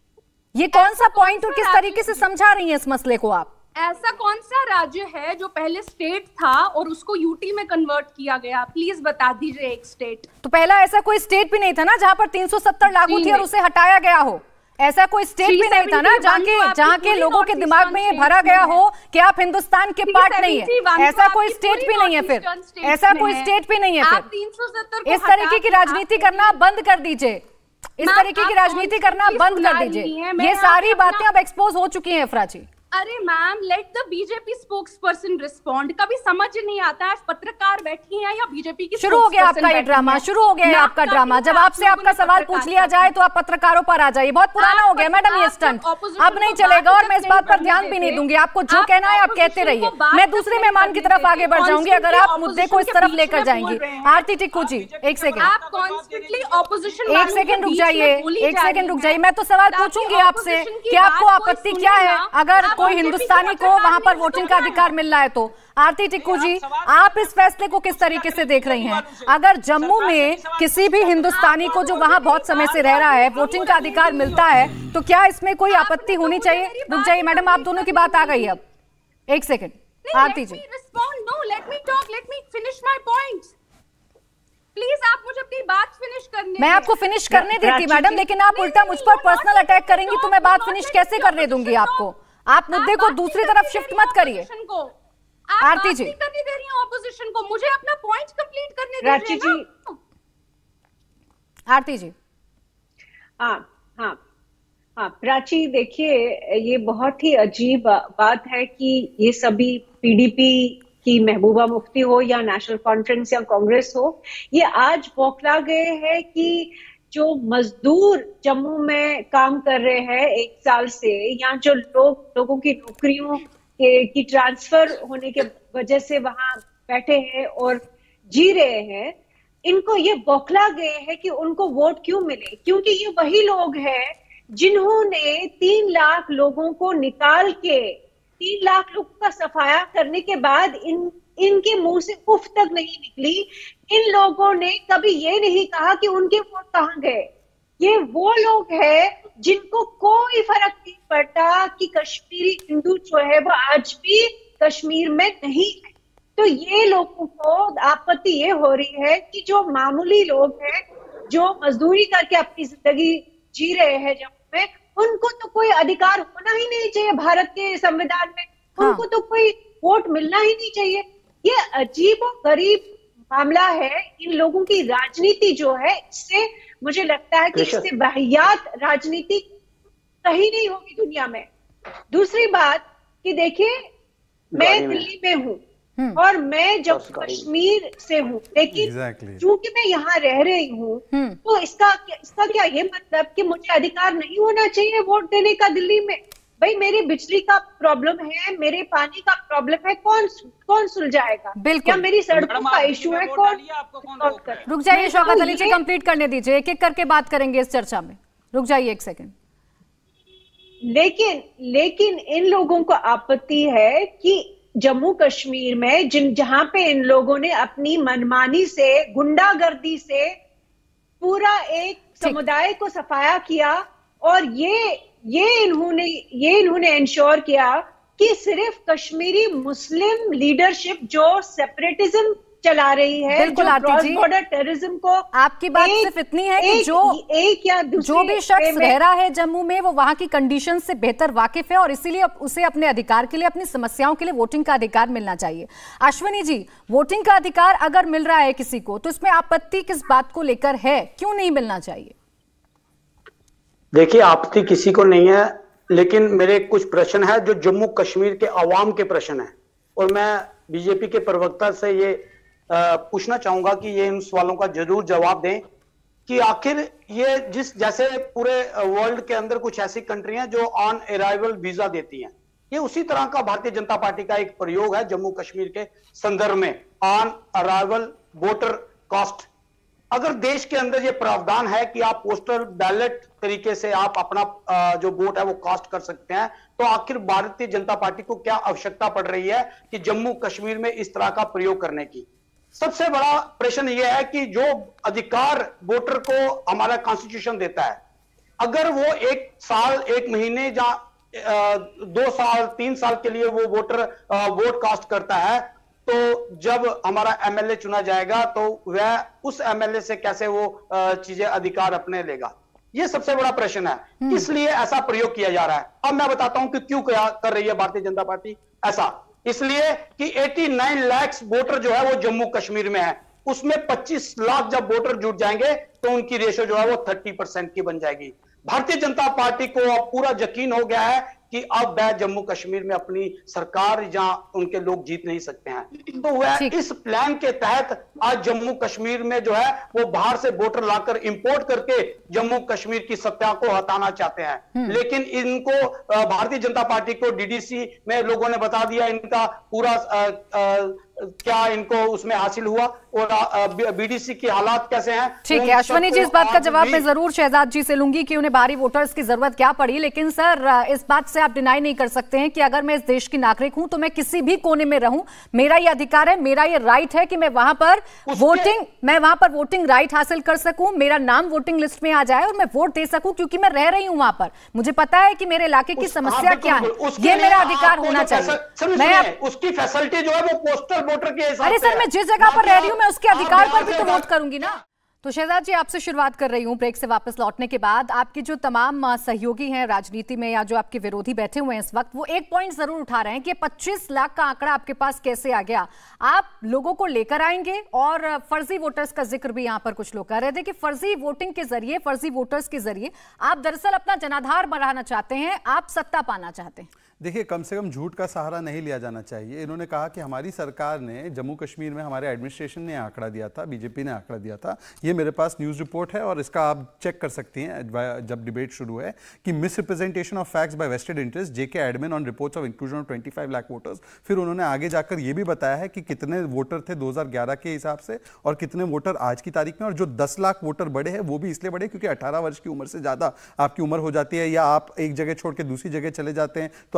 ये कौन सा पॉइंट और किस तरीके से समझा रही है इस मसले को आप? ऐसा कौन सा राज्य है जो पहले स्टेट था और उसको यूटी में कन्वर्ट किया गया? प्लीज बता दीजिए एक स्टेट। तो पहला ऐसा कोई स्टेट भी नहीं था ना जहां पर तीन सौ सत्तर लागू थी और उसे हटाया गया हो? ऐसा कोई स्टेट भी नहीं था ना जहाँ के जहाँ के लोगों के दिमाग में ये भरा गया हो कि आप हिंदुस्तान के पार्ट नहीं है? ऐसा कोई स्टेट भी नहीं है फिर, ऐसा कोई स्टेट भी नहीं है फिर। इस तरीके की राजनीति करना बंद कर दीजिए, इस तरीके की राजनीति करना बंद कर दीजिए। ये सारी बातें अब एक्सपोज हो चुकी हैं इफ्रा जी। अरे ma'am, let the BJP spokesperson respond. कभी समझ नहीं आता है पत्रकार बैठी हैं या बीजेपी की। शुरू हो गया आपका ये ड्रामा, शुरू हो गया आपका ड्रामा। जब आपसे आपका सवाल पूछ लिया जाए तो आप पत्रकारों पर आ जाइए। बहुत पुराना हो गया मैडम ये स्टंट, अब नहीं चलेगा और मैं इस बात पर ध्यान भी नहीं दूंगी। आपको जो कहना है आप कहते रहिए, मैं दूसरे मेहमान की तरफ आगे बढ़ जाऊंगी अगर आप मुद्दे को इस तरफ लेकर जाएंगी। आरती टिक्कू जी एक सेकंड, एक सेकंड रुक जाइए, एक सेकंड रुक जाइए। मैं तो सवाल पूछूंगी आपसे कि आपको आपत्ति क्या है अगर कोई हिंदुस्तानी को वहां पर वोटिंग का अधिकार मिल रहा है तो? आरती टिक्कू जी, आप इस फैसले को किस तरीके से देख रही हैं? अगर जम्मू में किसी भी हिंदुस्तानी को जो वहां बहुत समय से रह रहा है वोटिंग का अधिकार मिलता है तो क्या इसमें कोई आपत्ति होनी चाहिए? रुक जाइए मैडम, आप दोनों की बात आ गई अब। एक सेकंड आरती जी, प्लीज आप मुझे अपनी बात फिनिश करने मैं आपको फिनिश करने देती मैडम, लेकिन आप उल्टा मुझ पर पर्सनल अटैक करेंगी तो मैं बात फिनिश कैसे करने दूंगी आपको? आप मुद्दे को दूसरी तरफ शिफ्ट मत करिए। आरती जी करने दे रही हैं ऑपोजिशन को, मुझे अपना पॉइंट कंप्लीट करने दीजिए ना। आरती जी हाँ हाँ हाँ प्राची, देखिए ये बहुत ही अजीब बात है कि ये सभी पीडीपी की महबूबा मुफ्ती हो या नेशनल कॉन्फ्रेंस या कांग्रेस हो, ये आज बौखला गए हैं कि जो मजदूर जम्मू में काम कर रहे हैं एक साल से, या जो लोग लोगों की नौकरियों के की ट्रांसफर होने के वजह से वहां बैठे हैं और जी रहे हैं, इनको ये बौखला गए हैं कि उनको वोट क्यों मिले, क्योंकि ये वही लोग हैं जिन्होंने तीन लाख लोगों को निकाल के, तीन लाख लोगों का सफाया करने के बाद इन इनके मुंह से उफ तक नहीं निकली। इन लोगों ने कभी ये नहीं कहा कि उनके वोट कहाँ गए। ये वो लोग हैं जिनको कोई फर्क नहीं पड़ता कि कश्मीरी हिंदू जो है वो आज भी कश्मीर में नहीं है। तो ये लोगों को आपत्ति ये हो रही है कि जो मामूली लोग हैं, जो मजदूरी करके अपनी जिंदगी जी रहे हैं जम्मू में, उनको तो कोई अधिकार होना ही नहीं चाहिए भारत के संविधान में। हाँ। उनको तो कोई वोट मिलना ही नहीं चाहिए। ये अजीब और गरीब मामला है। इन लोगों की राजनीति जो है, इससे मुझे लगता है कि इससे वाहियात राजनीति कहीं नहीं होगी दुनिया में। दूसरी बात कि देखिए, मैं दिल्ली में हूँ और मैं जम्मू कश्मीर से हूँ, लेकिन exactly. चूंकि मैं यहाँ रह रही हूँ, तो इसका इसका क्या ये मतलब कि मुझे अधिकार नहीं होना चाहिए वोट देने का दिल्ली में? भाई, मेरी बिजली का प्रॉब्लम है, मेरे पानी का प्रॉब्लम है, कौन कौन सुलझाएगा? बिल्कुल। या मेरी सड़कों का इशू है, कौन? रुक जाइए शौकत अली जी, कंप्लीट करने दीजिए, एक एक करके बात करेंगे इस चर्चा में। रुक जाइए एक सेकंड। लेकिन लेकिन इन लोगों को आपत्ति है कि जम्मू कश्मीर में जिन जहां पे इन लोगों ने अपनी मनमानी से, गुंडागर्दी से पूरा एक समुदाय को सफाया किया, और ये ये इन्होंने ये इन्होंने इंश्योर किया कि सिर्फ कश्मीरी मुस्लिम लीडरशिप जो सेपरेटिज्म चला रही है, जो क्रॉस बॉर्डर टेररिज्म को, आपकी बात सिर्फ इतनी है कि जो एक या जो भी शख्स रह रहा है जम्मू में, वो वहां की कंडीशन से बेहतर वाकिफ है और इसीलिए उसे अपने अधिकार के लिए, अपनी समस्याओं के लिए वोटिंग का अधिकार मिलना चाहिए। अश्विनी जी, वोटिंग का अधिकार अगर मिल रहा है किसी को, तो इसमें आपत्ति किस बात को लेकर है? क्यों नहीं मिलना चाहिए? देखिए, आपत्ति किसी को नहीं है, लेकिन मेरे कुछ प्रश्न है जो जम्मू कश्मीर के अवाम के प्रश्न है, और मैं बीजेपी के प्रवक्ता से ये पूछना चाहूंगा कि ये इन सवालों का जरूर जवाब दें कि आखिर ये जिस जैसे पूरे वर्ल्ड के अंदर कुछ ऐसी कंट्री हैं जो ऑन अराइवल वीजा देती हैं, ये उसी तरह का भारतीय जनता पार्टी का एक प्रयोग है जम्मू कश्मीर के संदर्भ में, ऑन अराइवल वोटर कास्ट। अगर देश के अंदर ये प्रावधान है कि आप पोस्टल बैलेट तरीके से आप अपना जो वोट है वो कास्ट कर सकते हैं, तो आखिर भारतीय जनता पार्टी को क्या आवश्यकता पड़ रही है कि जम्मू कश्मीर में इस तरह का प्रयोग करने की? सबसे बड़ा प्रश्न यह है कि जो अधिकार वोटर को हमारा कॉन्स्टिट्यूशन देता है, अगर वो एक साल, एक महीने या दो साल, तीन साल के लिए वो वोटर वोट कास्ट करता है, तो जब हमारा एमएलए चुना जाएगा तो वह उस एमएलए से कैसे वो चीजें अधिकार अपने लेगा? ये सबसे बड़ा प्रश्न है। इसलिए ऐसा प्रयोग किया जा रहा है। अब मैं बताता हूं कि क्यों क्या कर रही है भारतीय जनता पार्टी ऐसा। इसलिए कि नवासी लाख वोटर जो है वो जम्मू कश्मीर में है, उसमें पच्चीस लाख जब वोटर जुट जाएंगे तो उनकी रेशो जो है वो तीस परसेंट की बन जाएगी। भारतीय जनता पार्टी को अब पूरा यकीन हो गया है कि अब वह जम्मू कश्मीर में अपनी सरकार या उनके लोग जीत नहीं सकते हैं, तो वह इस प्लान के तहत आज जम्मू कश्मीर में जो है वो बाहर से वोटर लाकर इंपोर्ट करके जम्मू कश्मीर की सत्ता को हटाना चाहते हैं। लेकिन इनको भारतीय जनता पार्टी को डीडीसी में लोगों ने बता दिया इनका पूरा आ, आ, क्या इनको उसमें हासिल हुआ और बीडीसी की हालात कैसे हैं। ठीक है अश्विनी जी, इस बात का जवाब मैं जरूर शहजाद जी से लूंगी कि उन्हें बाहरी वोटर्स की जरूरत क्या पड़ी, लेकिन सर इस बात से आप डिनाई नहीं कर सकते हैं कि अगर मैं इस देश की नागरिक हूं तो मैं किसी भी कोने में रहूं, मेरा ये अधिकार है, मेरा ये राइट है कि मैं वहां पर वोटिंग मैं वहां पर वोटिंग राइट हासिल कर सकूं, मेरा नाम वोटिंग लिस्ट में आ जाए और मैं वोट दे सकूं, क्योंकि मैं रह रही हूं वहां पर, मुझे पता है कि मेरे इलाके की समस्या क्या है, ये मेरा अधिकार होना चाहिए। मैं उसकी फैसिलिटी जो है वो पोस्टल वोटर के हिसाब से। अरे सर, मैं जिस जगह पर रह रही हूं मैं उसके अधिकार पर भी तो वोट करूंगी ना। तो शहजाद जी, आपसे शुरुआत कर रही हूं। ब्रेक से वापस लौटने के बाद आपके जो तमाम सहयोगी हैं राजनीति में या जो आपके विरोधी बैठे हुए हैं इस वक्त, वो एक पॉइंट जरूर उठा रहे हैं कि पच्चीस लाख का आंकड़ा आपके पास कैसे आ गया। आप लोगों को लेकर आएंगे और फर्जी वोटर्स का जिक्र भी यहां पर कुछ लोग कर रहे थे कि फर्जी वोटिंग के जरिए, फर्जी वोटर्स के जरिए आप दरअसल अपना जनाधार बढ़ाना चाहते हैं, आप सत्ता पाना चाहते हैं। देखिए, कम से कम झूठ का सहारा नहीं लिया जाना चाहिए। इन्होंने कहा कि हमारी सरकार ने जम्मू कश्मीर में, हमारे एडमिनिस्ट्रेशन ने आंकड़ा दिया था, बीजेपी ने आंकड़ा दिया था। ये मेरे पास न्यूज़ रिपोर्ट है और इसका आप चेक कर सकती हैं जब डिबेट शुरू है कि misrepresentation of facts by vested interest JK admin on reports of inclusion of पच्चीस लाख वोटर्स। फिर उन्होंने आगे जाकर ये भी बताया है कि कितने वोटर थे दो हज़ार ग्यारह के हिसाब से और कितने वोटर आज की तारीख में, और जो दस लाख वोटर बढ़े हैं वो भी इसलिए बढ़े क्योंकि अठारह वर्ष की उम्र से ज़्यादा आपकी उम्र हो जाती है या आप एक जगह छोड़ के दूसरी जगह चले जाते हैं तो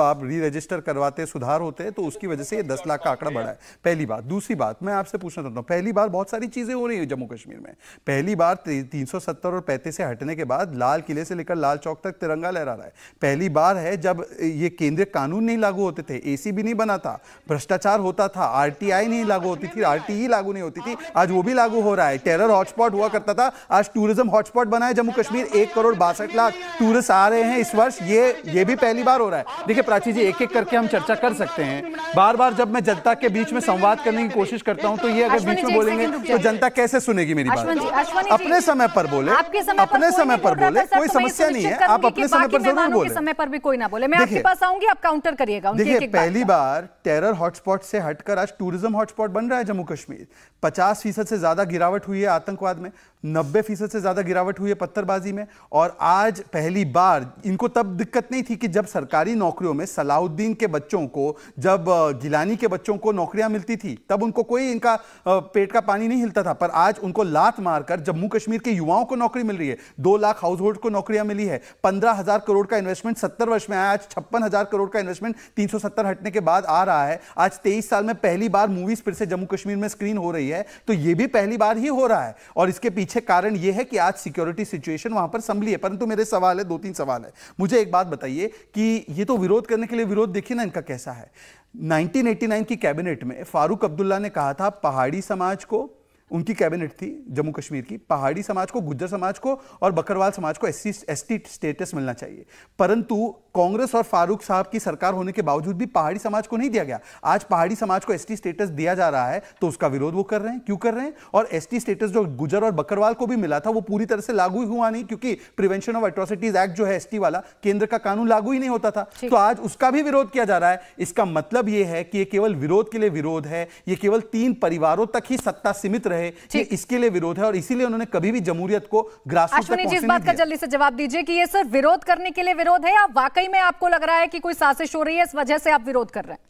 आप री रजिस्टर करवाते, सुधार होते हैं, तो उसकी वजह से ये दस लाख का आंकड़ा बढ़ा है। पहली बात। दूसरी बात मैं आपसे पूछना चाहता हूँ, पहली बार बहुत सारी चीजें हो रही है जम्मू कश्मीर में। पहली बार तीन सौ सत्तर और पैंतीस से हटने के बाद लाल किले से लेकर लाल चौक तक तिरंगा लहरा रहा है। पहली बार है जब ये केंद्रीय कानून नहीं लागू होते थे, एसी भी नहीं बना था, भ्रष्टाचार होता था, आरटीआई नहीं लागू होती थी, आरटीई लागू नहीं होती थी, आज वो भी लागू हो रहा है। टेरर हॉटस्पॉट हुआ करता था, आज टूरिज्म हॉटस्पॉट बना है जम्मू कश्मीर। एक करोड़ बासठ लाख टूरिस्ट आ रहे हैं इस वर्ष, ये ये भी पहली बार हो रहा है। देखिए प्राची जी, एक एक करके हम चर्चा कर सकते हैं। बार बार जब मैं जनता के बीच में संवाद करने की कोशिश करता हूं तो ये अगर बीच में बोलेंगे तो जनता कैसे सुनेगी मेरी बात? अपने समय पर बोले, अपने समय पर बोले, कोई समस्या नहीं है, आप अपने समय पर जरूर बोले, समय पर भी कोई ना बोले। मैं आपके पास आऊंगी, आप काउंटर करिएगा। देखिए पहली बार टेरर हॉटस्पॉट से हटकर आज टूरिज्म हॉटस्पॉट बन रहा है जम्मू कश्मीर। पचास फीसद से ज्यादा गिरावट हुई है आतंकवाद में, नब्बे फीसद से ज्यादा गिरावट हुई है पत्थरबाजी में। और आज पहली बार, इनको तब दिक्कत नहीं थी कि जब सरकारी नौकरियों में सलाउद्दीन के बच्चों को, जब गिलानी के बच्चों को नौकरियां मिलती थी, तब उनको कोई इनका पेट का पानी नहीं हिलता था। पर आज उनको लात मारकर जम्मू कश्मीर के युवाओं को नौकरी मिल रही है। दो लाख हाउस होल्ड को नौकरियां मिली है। पंद्रह हजार करोड़ का इन्वेस्टमेंट सत्तर वर्ष में आया, आज छप्पन हजार करोड़ का इन्वेस्टमेंट तीन सौ सत्तर हटने के बाद आ रहा है। आज तेईस साल में पहली बार मूवीज फिर से जम्मू कश्मीर में स्क्रीन हो रही है, तो यह भी पहली बार ही हो रहा है। और इसके पीछे कारण यह है कि आज सिक्योरिटी सिचुएशन वहां पर संभली है। परंतु मेरे सवाल है, दो तीन सवाल है। मुझे एक बात बताइए कि ये तो विरोध करने के लिए विरोध, देखिए ना इनका कैसा है। उन्नीस सौ नवासी की कैबिनेट में फारूक अब्दुल्ला ने कहा था पहाड़ी समाज को, उनकी कैबिनेट थी जम्मू कश्मीर की, पहाड़ी समाज को, गुज्जर समाज को और बकरवाल समाज को एससी एसटी स्टेटस मिलना चाहिए। परंतु कांग्रेस और फारूक साहब की सरकार होने के बावजूद भी पहाड़ी समाज को नहीं दिया गया। आज पहाड़ी समाज को एसटी स्टेटस दिया जा रहा है, तो उसका विरोध वो कर रहे हैं। क्यों कर रहे हैं? और एसटी स्टेटस जो गुज्जर और बकरवाल को भी मिला था वो पूरी तरह से लागू हुआ नहीं, क्योंकि प्रिवेंशन ऑफ एट्रोसिटीज एक्ट जो है एसटी वाला, केंद्र का कानून लागू ही नहीं होता था। तो आज उसका भी विरोध किया जा रहा है। इसका मतलब यह है कि यह केवल विरोध के लिए विरोध है, यह केवल तीन परिवारों तक ही सत्ता सीमित रहे, इसके लिए विरोध है। और इसीलिए उन्होंने कभी भी जमहूरियत को ग्रासरूट तक पहुंचने नहीं दिया। इस बात का जल्दी से जवाब दीजिए कि ये सिर्फ विरोध करने के लिए विरोध है, या वाकई में आपको लग रहा है कि कोई साजिश हो रही है, इस वजह से आप विरोध कर रहे हैं?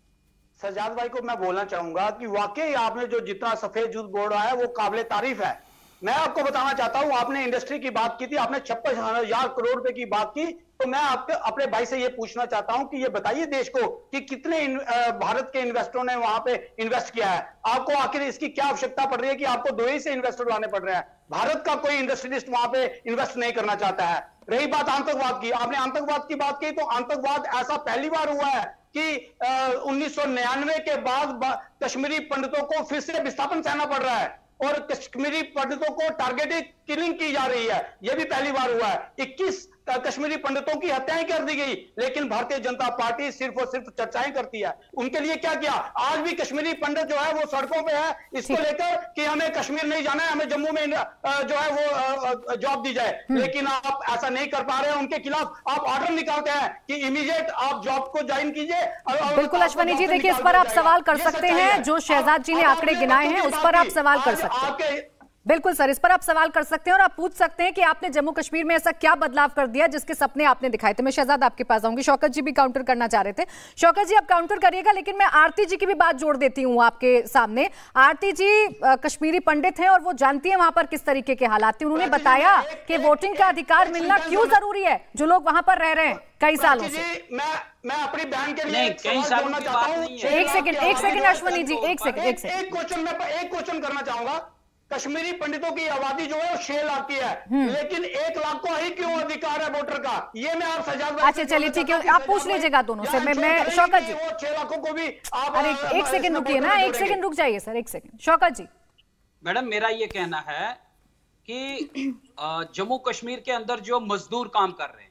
सज्जाद भाई को मैं बोलना चाहूंगा कि वाकई आपने जो जितना सफेद झूठ बोला है वो काबिले तारीफ है। मैं आपको बताना चाहता हूं, आपने इंडस्ट्री की बात की थी, आपने छप्पन हजार करोड़ रुपए की बात की, तो मैं आपके अपने भाई से ये पूछना चाहता हूं कि ये बताइए देश को कि कितने भारत के इन्वेस्टरों ने वहां पे इन्वेस्ट किया है। आपको आखिर इसकी क्या आवश्यकता पड़ रही है कि आपको दो ही से इन्वेस्टर लाने पड़ रहे हैं? भारत का कोई इंडस्ट्रियलिस्ट वहां पे इन्वेस्ट नहीं करना चाहता है। रही बात आतंकवाद की, आपने आतंकवाद की बात की, तो आतंकवाद ऐसा पहली बार हुआ है कि उन्नीस सौ निन्यानवे के बाद कश्मीरी पंडितों को फिर से विस्थापन सहना पड़ रहा है और कश्मीरी पंडितों को टारगेटेड किलिंग की जा रही है। यह भी पहली बार हुआ है। इक्कीस कश्मीरी पंडितों की हत्याएं कर दी गई, लेकिन भारतीय जनता पार्टी सिर्फ और सिर्फ चर्चाएं करती है। उनके लिए क्या किया? आज भी कश्मीरी पंडित जो है वो सड़कों पे है इसको लेकर कि हमें कश्मीर नहीं जाना है, हमें जम्मू में जो है वो जॉब दी जाए। लेकिन आप ऐसा नहीं कर पा रहे हैं। उनके खिलाफ आप ऑर्डर निकालते हैं कि इमीडिएट आप जॉब को ज्वाइन कीजिए। बिल्कुल अश्वनी जी, देखिए इस पर आप सवाल कर सकते हैं। जो शहजाद जी ने आंकड़े गिनाए हैं उस पर आप सवाल कर सकते हैं। बिल्कुल सर, इस पर आप सवाल कर सकते हैं और आप पूछ सकते हैं कि आपने जम्मू कश्मीर में ऐसा क्या बदलाव कर दिया जिसके सपने आपने दिखाए थे। मैं शहजाद आपके पास आऊंगी, शौकत जी भी काउंटर करना चाह रहे थे। शौकत जी आप काउंटर करिएगा, लेकिन मैं आरती जी की भी बात जोड़ देती हूँ आपके सामने। आरती जी कश्मीरी पंडित हैं और वो जानती है वहां पर किस तरीके के हालात थे। उन्होंने बताया कि वोटिंग का अधिकार मिलना क्यों जरूरी है, जो लोग वहां पर रह रहे हैं कई सालों से। मैं मैं अपनी बहन के लिए एक सवाल बोलना चाहता हूँ। एक सेकंड एक सेकंड अश्वनी जी, एक सेकंड एक सेकंड एक क्वेश्चन मैं एक क्वेश्चन करना चाहूंगा। कश्मीरी पंडितों की आबादी जो है वो छह लाख की है, लेकिन एक लाख को ही क्यों अधिकार है वोटर का? ये मैं आप सजाद। अच्छा चलिए ठीक है, आप पूछ लीजिएगा दोनों से। मैं मैं शौकत जी, वो छह लाखों को भी आप अरे एक सेकंड रुकिए ना, एक सेकंड रुक जाइए सर, एक सेकंड। शौकत जी। मैडम मेरा ये कहना है कि जम्मू कश्मीर के अंदर जो मजदूर काम कर रहे हैं,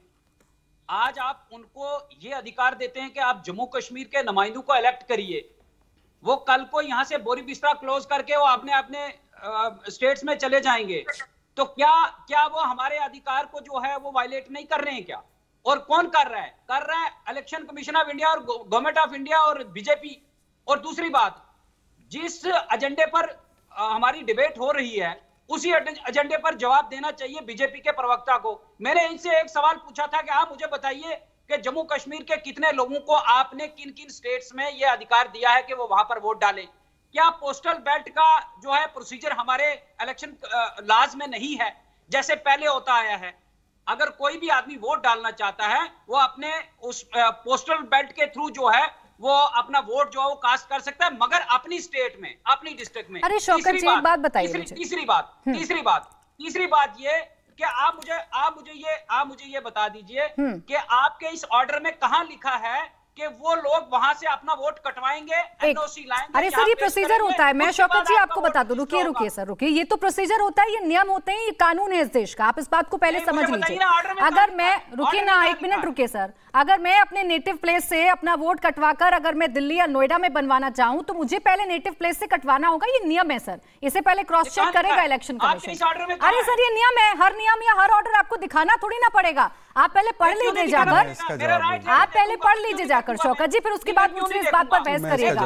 आज आप उनको ये अधिकार देते हैं कि आप जम्मू कश्मीर के नुमाइंदों को इलेक्ट करिए। वो कल को यहाँ से बोरी बिस्तरा क्लोज करके वो अपने अपने स्टेट्स में चले जाएंगे, तो क्या क्या वो हमारे अधिकार को जो है वो वायलेट नहीं कर रहे हैं क्या? और कौन कर रहा है? कर रहा है इलेक्शन कमीशन ऑफ इंडिया और गवर्नमेंट ऑफ इंडिया और बीजेपी। और दूसरी बात, जिस एजेंडे पर आ, हमारी डिबेट हो रही है उसी एजेंडे पर जवाब देना चाहिए बीजेपी के प्रवक्ता को। मैंने इनसे एक सवाल पूछा था कि आप मुझे बताइए कि जम्मू कश्मीर के कितने लोगों को आपने किन किन स्टेट्स में यह अधिकार दिया है कि वो वहां पर वोट डालें? क्या पोस्टल बैलेट का जो है प्रोसीजर हमारे इलेक्शन लॉज में नहीं है जैसे पहले होता आया है? अगर कोई भी आदमी वोट डालना चाहता है वो अपने उस पोस्टल बैलेट के थ्रू जो है वो अपना वोट जो है वो कास्ट कर सकता है, मगर अपनी स्टेट में, अपनी डिस्ट्रिक्ट में। अरे शौकत जी एक बात बताइए मुझे। तीसरी बात तीसरी बात तीसरी बात ये कि आप मुझे आप मुझे ये आप मुझे ये बता दीजिए कि आपके इस ऑर्डर में कहां लिखा है कि वो लोग वहां से अपना वोट कटवाएंगे, एनओसी लाएंगे। अरे सर ये प्रोसीजर होता है, मैं शौकत जी आपको बता दूं, रुकिए रुकिए सर रुकिए, ये तो प्रोसीजर होता है, ये नियम होते हैं, ये कानून है इस देश का, आप इस बात को पहले समझ लीजिए। अगर मैं रुकिए ना एक मिनट रुकिए सर, अगर मैं अपने नेटिव प्लेस से अपना वोट कटवाकर अगर मैं दिल्ली या नोएडा में बनवाना चाहूं तो मुझे पहले नेटिव प्लेस से कटवाना होगा, ये नियम है सर, इसे पहले क्रॉस चेक करेगा इलेक्शन कमीशन। अरे सर ये नियम है, हर नियम या हर ऑर्डर आपको दिखाना थोड़ी ना पड़ेगा, आप पहले पढ़ लीजिए जाकर, आप पहले पढ़ लीजिए जाकर शौकत जी, फिर उसके बाद मुझसे इस बात पर बहस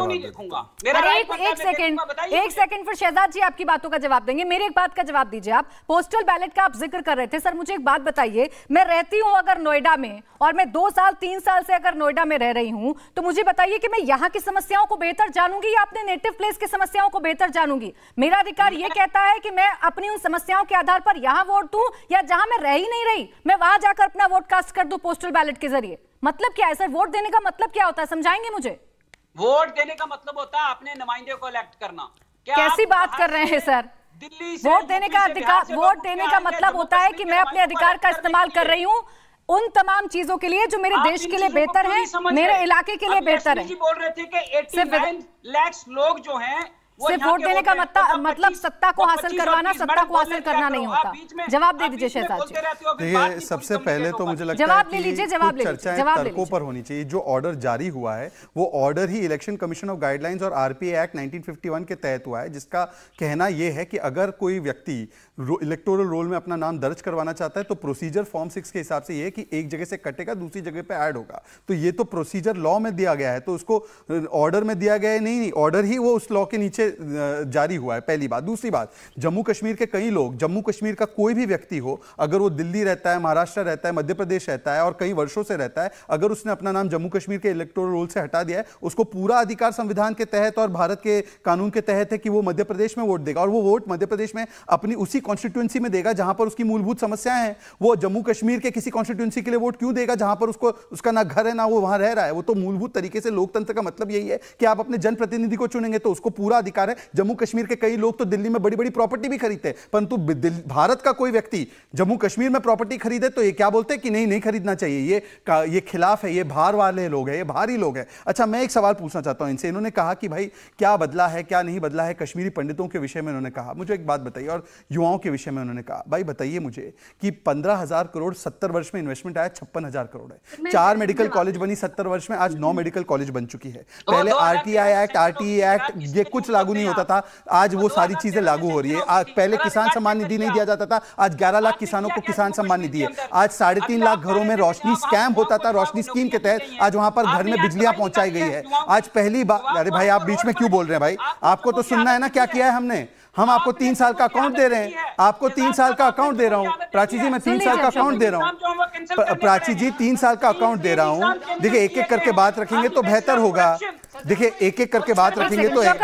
करिएगा। अरे एक एक सेकंड एक सेकंड फिर शहजाद जी आपकी बातों का जवाब देंगे, मेरी एक बात का जवाब दीजिए। आप पोस्टल बैलेट का आप जिक्र कर रहे थे सर, मुझे एक बात बताइए, मैं रहती हूं अगर नोएडा में और मैं दो साल तीन साल से अगर नोएडा में रह रही हूं तो मुझे बताइए कि मैं यहाँ की समस्याओं को बेहतर जानूंगी या अपने नेटिव प्लेस की समस्याओं को बेहतर जानूंगी? मेरा अधिकार यह कहता है कि मैं अपनी उन समस्याओं के आधार पर यहाँ वोट दूं या जहां मैं रह ही नहीं रही मैं वहां जाकर अपना वोट कास्ट कर दूं पोस्टल बैलेट के जरिए। मतलब क्या है सर, वोट देने का मतलब क्या होता है, समझाएंगे मुझे? वोट देने का मतलब होता है अपने नुमाइंदे को इलेक्ट करना। कैसी बात कर रहे हैं सर? दिल्ली वोट देने का अधिकार, वोट देने का मतलब होता है कि मैं अपने अधिकार का इस्तेमाल कर रही हूँ उन तमाम चीजों के लिए जो मेरे देश के लिए बेहतर है, मेरे इलाके के लिए बेहतर है। बोल रहे थे कि नवासी लाख लोग जो हैं सिर्फ वोट देने का मतलब मतलब सत्ता को हासिल करवाना, सत्ता को हासिल करना नहीं होता। जवाब दे दीजिए शहजाद जी। देखिए सबसे पहले तो मुझे लगता जवाब है ले लीजिए, जवाब ले लीजिए, जवाब तर्कों पर होनी चाहिए। जो ऑर्डर जारी हुआ है वो ऑर्डर ही इलेक्शन कमीशन ऑफ गाइडलाइंस और RPA act nineteen fifty one के तहत हुआ है, जिसका कहना यह है कि अगर कोई व्यक्ति इलेक्टोरल रोल में अपना नाम दर्ज करवाना चाहता है तो प्रोसीजर फॉर्म सिक्स के हिसाब से यह है कि एक जगह से कटेगा दूसरी जगह पे ऐड होगा। तो ये तो प्रोसीजर लॉ में दिया गया है, तो उसको ऑर्डर में दिया गया है नहीं, नहीं ऑर्डर ही वो उस लॉ के नीचे जारी हुआ है, पहली बात। दूसरी बात, जम्मू कश्मीर के कई लोग, जम्मू कश्मीर का कोई भी व्यक्ति हो, अगर वो दिल्ली रहता है, महाराष्ट्र रहता है, मध्य प्रदेश रहता है और कई वर्षों से रहता है, अगर उसने अपना नाम जम्मू कश्मीर के इलेक्टोरल रोल से हटा दिया है, उसको पूरा अधिकार संविधान के तहत और भारत के कानून के तहत है कि वो मध्य प्रदेश में वोट देगा और वो वोट मध्य प्रदेश में अपनी उसी कॉन्स्टिट्यूएंसी में देगा जहां पर उसकी मूलभूत समस्याएं हैं। वो जम्मू कश्मीर के किसी कॉन्स्टिट्यूएंसी के लिए वोट क्यों देगा जहां पर उसको उसका ना घर है ना वो वहां रह रहा है? वो तो मूलभूत तरीके से लोकतंत्र का मतलब यही है कि आप अपने जनप्रतिनिधि को चुनेंगे, तो उसको पूरा अधिकार है। जम्मू कश्मीर के कई लोग तो दिल्ली में बड़ी बड़ी प्रॉपर्टी भी खरीदते हैं, परंतु भारत का कोई व्यक्ति जम्मू कश्मीर में प्रॉपर्टी खरीदे तो ये क्या बोलते हैं कि नहीं नहीं खरीदना चाहिए, ये ये खिलाफ है, ये बाहर वाले लोग हैं, ये बाहरी लोग हैं। अच्छा, मैं एक सवाल पूछना चाहता हूं इनसे। इन्होंने कहा कि भाई क्या बदला है क्या नहीं बदला है, कश्मीरी पंडितों के विषय में उन्होंने कहा। मुझे एक बात बताइए, और युवाओं के विषय में उन्होंने कहा, भाई बताइए मुझे कि पंद्रह हजार करोड़ सत्तर वर्ष में इन्वेस्टमेंट आया, छप्पन हजार करोड़ है। चार मेडिकल कॉलेज बनी सत्तर वर्ष में, आज नौ मेडिकल कॉलेज बन चुकी है। पहले आरटीआई एक्ट आरटीई एक्ट ये कुछ लागू नहीं होता था, आज वो सारी चीजें लागू हो रही है। आज पहले किसान सम्मान निधि नहीं दिया जाता था, आज ग्यारह लाख किसानों को किसान सम्मान निधि है। आज साढ़े तीन लाख घरों में रोशनी स्कैम होता था, रोशनी स्कीम के तहत आज वहां पर घर में बिजलियां पहुंचाई गई है। आज पहली बार, अरे भाई आप बीच में क्यों बोल रहे हैं भाई, आपको तो सुनना है ना क्या किया है हमने। हम आपको तीन साल का अकाउंट दे रहे हैं, आपको तीन साल का अकाउंट दे रहा हूं प्राची जी, मैं तीन साल का अकाउंट दे रहा हूं प्राची जी, तीन साल का अकाउंट दे रहा हूं। देखिए एक एक करके बात रखेंगे तो बेहतर होगा, देखिए एक एक करके बात रखेंगे तो एक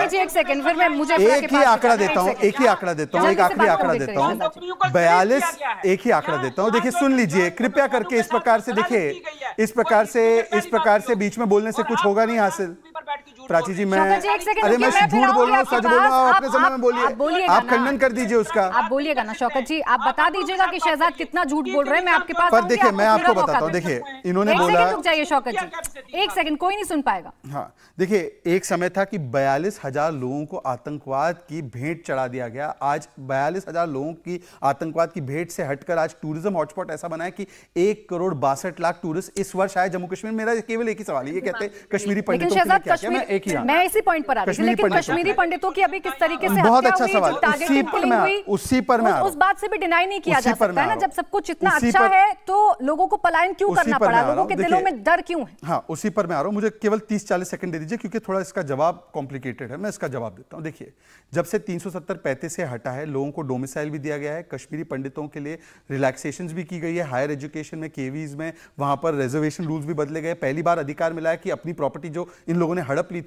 ही आंकड़ा देता हूं, एक ही आंकड़ा देता हूं, एक आखिरी आंकड़ा देता हूं, बयालीस एक ही आंकड़ा देता हूं। देखिए सुन लीजिए कृपया करके, इस प्रकार से देखिए इस प्रकार से इस प्रकार से बीच में बोलने से कुछ होगा नहीं हासिल। प्राची जी मैं अरे मैं झूठ बोल रहा हूँ सच बोल रहा हूँ, अपने समय में बोलिए, आप खंडन कर दीजिए उसका। आप बोलिएगा ना शौकत जी, आप बता दीजिएगा कि शहजाद कितना झूठ बोल रहे हैं, मैं आपके पास। पर देखिए मैं आपको बताता हूँ, देखिए इन्होंने बोला, रुक जाइए शौकत जी एक सेकंड, कोई नहीं सुन पाएगा। हाँ देखिए एक समय था कि बयालीस हजार लोगों को आतंकवाद की भेंट चढ़ा दिया गया। आज बयालीस हजार लोगों की आतंकवाद की भेंट से हटकर आज टूरिज्म हॉटस्पॉट ऐसा बना है कि एक करोड़ बासठ लाख टूरिस्ट इस वर्ष आए जम्मू कश्मीर। मेरा केवल एक ही सवाल है, ये कहते हैं कश्मीरी पंडितों के लिए क्या किया, मैं एक ही मैं इसी पॉइंट पर आ रही हूं, लेकिन कश्मीरी पंडितों की अभी किस तरीके से बहुत अच्छा सवाल, उसी पर मैं उसी पर मैं उस बात से भी डिनाई नहीं किया जा सकता है ना, जब सब कुछ इतना अच्छा है तो लोगों को पलायन क्यों करना पड़ा, लोगों के दिलों में डर क्यों है? हाँ उसी पर मैं आ रहा हूं, मुझे केवल तीस चालीस सेकंड दे दीजिए क्योंकि थोड़ा इसका जवाब कॉम्प्लिकेटेड है, मैं इसका जवाब देता हूं। देखिए जब से तीन सौ सत्तर पैंतीस से हटा है, लोगों को डोमिसाइल भी दिया गया है, कश्मीरी पंडितों के लिए रिलैक्सेशंस भी की गई है, हायर एजुकेशन में केवीज में वहां पर रिजर्वेशन रूल्स भी बदले गए, पहली बार अधिकार मिला है कि अपनी प्रॉपर्टी जो इन लोगों ने हड़प ली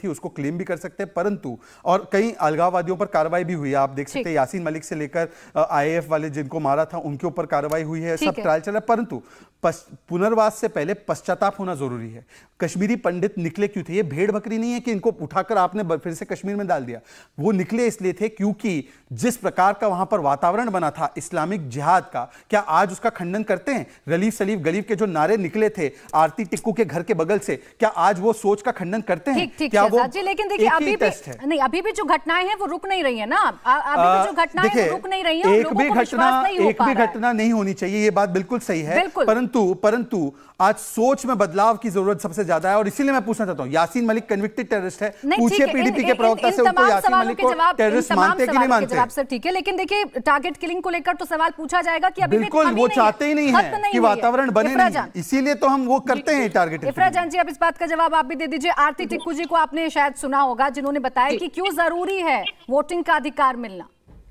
थी उसको क्लेम भी कर सकते हैं, परंतु और कई अलगाववादियों पर कार्रवाई भी हुई है। आप देख सकते हैं यासीन मलिक से लेकर आईएएफ वाले जिनको मारा था उनके ऊपर कार्रवाई हुई है, सब ट्रायल चल रहा है। परंतु पुनर्वास से पहले पश्चाताप होना जरूरी है। कश्मीरी पंडित निकले क्यों थे? ये भेड़ बकरी नहीं है कि इनको उठाकर आपने फिर से कश्मीर में डाल दिया। वो निकले इसलिए थे क्योंकि जिस प्रकार का वहां पर वातावरण बना था इस्लामिक जिहाद का, क्या आज उसका खंडन करते हैं? रलीफ सलीफ गलीफ के जो नारे निकले थे आरती टिक्कू के घर के बगल से, क्या आज वो सोच का खंडन करते हैं? ठीक, ठीक, क्या वो जी, लेकिन देखिए अभी भी नहीं, अभी भी जो घटनाएं हैं वो रुक नहीं रही है ना। अभी भी जो घटनाएं हैं रुक नहीं रही है। एक भी घटना एक भी घटना नहीं होनी चाहिए, ये बात बिल्कुल सही है, परंतु परंतु आज सोच में बदलाव की जरूरत सबसे ज्यादा है। और इसीलिए मैं पूछना चाहता हूं, यासीन मलिक कन्विक्टेड टेररिस्ट है, पूछिए पीडीपी के प्रवक्ता से उनको यासीन मलिक को टेररिस्ट मानते कि नहीं मानते? जवाब सर ठीक है, लेकिन देखिए टारगेट किलिंग को लेकर तो सवाल पूछा जाएगा कि अभी बिल्कुल वो चाहते ही नहीं है कि वातावरण बने नहीं, इसीलिए तो हम वो करते हैं टारगेट। इफ्रा जान जी, अब इस बात का जवाब आप भी दे दीजिए। आरती टिक्कू जी को आपने शायद सुना होगा, जिन्होंने बताया कि क्यों जरूरी है वोटिंग का अधिकार मिलना।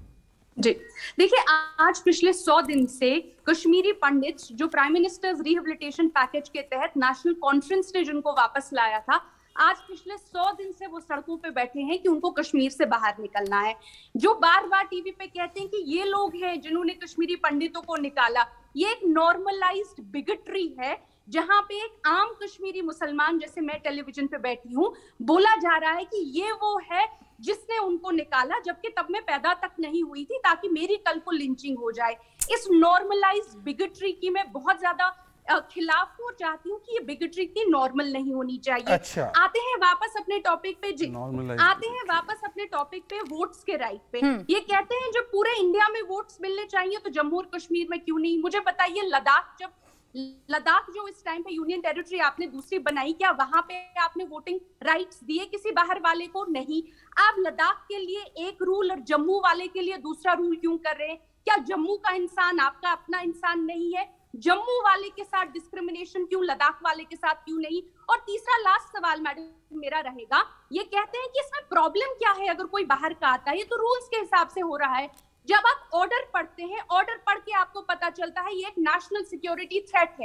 जी देखिए, आज पिछले सौ दिन से कश्मीरी पंडित जो प्राइम मिनिस्टर्स रिहेबिलिटेशन पैकेज के तहत नेशनल कॉन्फ्रेंस ने जिनको वापस लाया था, आज पिछले सौ दिन से वो सड़कों पे बैठे हैं कि उनको कश्मीर से बाहर निकलना है। जो बार बार टीवी पे कहते हैं कि ये लोग हैं जिन्होंने कश्मीरी पंडितों को निकाला, ये एक नॉर्मलाइज्ड बिगटरी है, जहां पे एक आम कश्मीरी मुसलमान जैसे मैं टेलीविजन पे बैठी हूँ बोला जा रहा है कि ये वो है जिसने उनको निकाला, जबकि तब मैं पैदा तक नहीं हुई थी ताकि मेरी कल को लिंचिंग हो जाए। इस नॉर्मलाइज्ड बिगटरी की मैं बहुत ज्यादा खिलाफ हूँ और चाहती हूँ कि ये बिगटरी की नॉर्मल नहीं होनी चाहिए। अच्छा। आते हैं वापस अपने टॉपिक पे जी आते हैं वापस अपने टॉपिक पे वोट्स के राइट पे। ये कहते हैं जब पूरे इंडिया में वोट्स मिलने चाहिए तो जम्मू और कश्मीर में क्यों नहीं? मुझे बताइए, लद्दाख जब लद्दाख जो इस टाइम पे यूनियन टेरिटरी आपने दूसरी बनाई, क्या वहां पे आपने वोटिंग राइट्स दिए किसी बाहर वाले को? नहीं। आप लद्दाख के लिए एक रूल और जम्मू वाले के लिए दूसरा रूल क्यों कर रहे हैं? क्या जम्मू का इंसान आपका अपना इंसान नहीं है? जम्मू वाले के साथ डिस्क्रिमिनेशन क्यों, लद्दाख वाले के साथ क्यों नहीं? और तीसरा लास्ट सवाल मैडम मेरा रहेगा, ये कहते हैं कि इसमें प्रॉब्लम क्या है अगर कोई बाहर का आता है? ये तो रूल्स के हिसाब से हो रहा है। जब आप ऑर्डर पढ़ते हैं, ऑर्डर पढ़ के आपको पता चलता है ये एक नेशनल सिक्योरिटी थ्रेट है।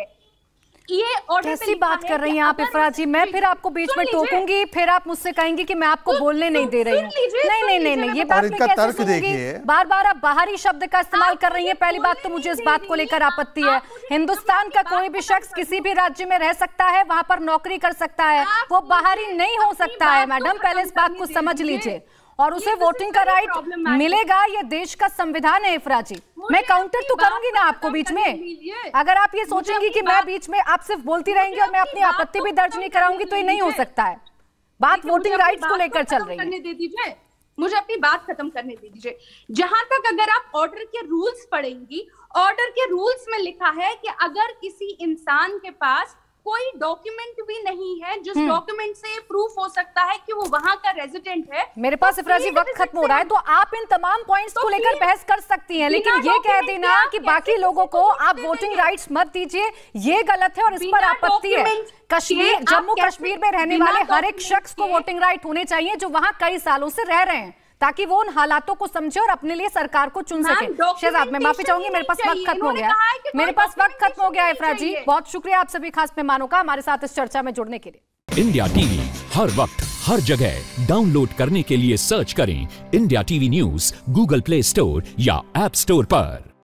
ये ऑर्डर कैसी बात कर रही हैं आप इफ्रा जी? मैं फिर आपको बीच में टोकूंगी, फिर आप मुझसे कहेंगी कि मैं आपको बोलने नहीं दे रही हूँ। नहीं नहीं नहीं नहीं, ये बात मैं कैसे सुनूंगी? बार बार आप बाहरी शब्द का इस्तेमाल कर रही हैं। पहली बात तो मुझे इस बात को लेकर आपत्ति है। हिंदुस्तान का कोई भी शख्स किसी भी राज्य में रह सकता है, वहां पर नौकरी कर सकता है, वो बाहरी नहीं हो सकता है। मैडम पहले इस बात को समझ लीजिए, और उसे वोटिंग का राइट मिलेगा, ये देश का संविधान है। इफ्रा जी, मैं काउंटर तो करूंगी ना आपको बीच में। अगर आप ये सोचेंगी कि मैं बीच में आप सिर्फ बोलती रहेंगी और मैं अपनी आपत्ति भी दर्ज नहीं कराऊंगी तो ये नहीं हो सकता है। बात वोटिंग राइट्स को लेकर चल रही है। मुझे अपनी बात खत्म करने दे दीजिए। जहां तक अगर आप ऑर्डर के रूल्स पढ़ेंगी, ऑर्डर के रूल्स में लिखा है कि अगर किसी इंसान के पास कोई डॉक्यूमेंट भी नहीं है जिस डॉक्यूमेंट से प्रूफ हो सकता है कि वो वहां का रेजिडेंट है। मेरे पास इफ्रा जी वक्त खत्म हो रहा है, तो आप इन तमाम पॉइंट्स को लेकर बहस कर सकती हैं, लेकिन ये कह देना कि बाकी लोगों को आप वोटिंग राइट्स मत दीजिए, ये गलत है और इस पर आपत्ति है। कश्मीर, जम्मू कश्मीर में रहने वाले हर एक शख्स को वोटिंग राइट होने चाहिए जो वहां कई सालों से रह रहे हैं, ताकि वो उन हालातों को समझे और अपने लिए सरकार को चुन सके। शहजाद, मैं माफी चाहूंगी, मेरे पास वक्त खत्म हो गया मेरे पास वक्त खत्म हो गया इफ्रा जी, बहुत शुक्रिया आप सभी खास मेहमानों का हमारे साथ इस चर्चा में जुड़ने के लिए। इंडिया टीवी हर वक्त हर जगह डाउनलोड करने के लिए सर्च करें India TV news Google Play Store या ऐप स्टोर पर।